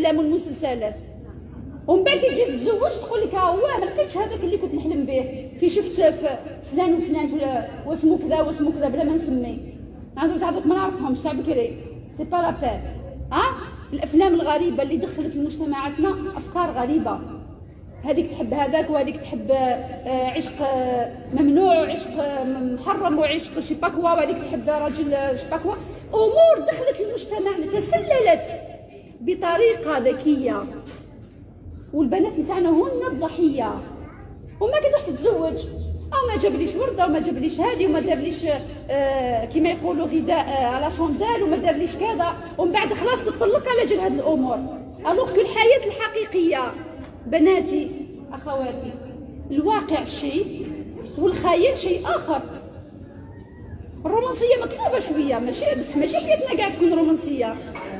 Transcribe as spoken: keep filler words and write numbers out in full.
الافلام والمسلسلات، ومن بعد كي تجي تتزوج تقول لك ها هو ما لقيتش هذاك اللي كنت نحلم به، كي شفت فلان وفلان واسمو كذا واسمو كذا بلا ما نسمي، هذوك هذوك ما نعرفهمش تاع بكري، سي با لا بين. ها الافلام الغريبه اللي دخلت لمجتمعاتنا افكار غريبه، هذيك تحب هذاك وهذيك تحب عشق ممنوع وعشق محرم وعشق شي با كوا، وهذيك تحب راجل شي با كوا، امور دخلت للمجتمع تسللت بطريقه ذكيه، والبنات نتاعنا هن الضحيه. وما كتروح تتزوج او ما جابليش ورده وما جابليش هادي وما دارليش آه كيما يقولوا غذاء آه على شوندال وما دارليش كذا، ومن بعد خلاص تطلق على جال هاد الامور. الوغ كو الحياه الحقيقيه بناتي اخواتي، الواقع شيء والخيال شيء اخر. الرومانسيه مطلوبه شويه، ماشي بصح ماشي حياتنا كاع تكون رومانسيه.